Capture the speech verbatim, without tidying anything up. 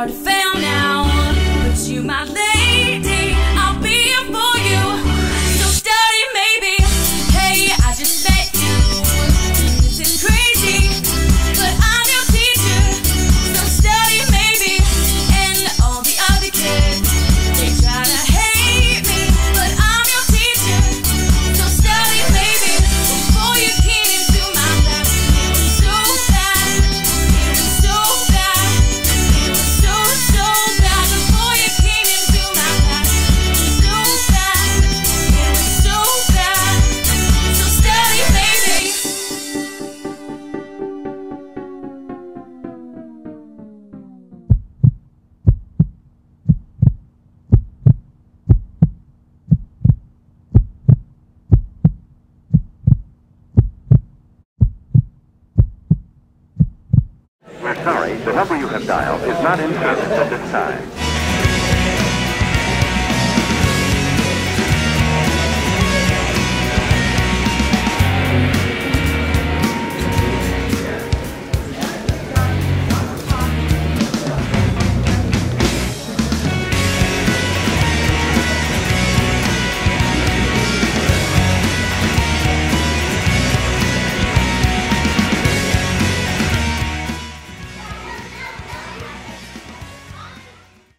hard to fail now, but you my lady, I'll be here for you. So study maybe. Hey, I just met you. This is crazy, but I'm your teacher. So study maybe. And all the other kids, they try to hate me, but I'm your teacher. So study maybe. Before you came into my life, it was so bad. It was so bad. It was so, so bad. Before you came into my life, it was so bad. It was so bad. So study maybe. We're sorry, the number you have dialed is not in service at this time.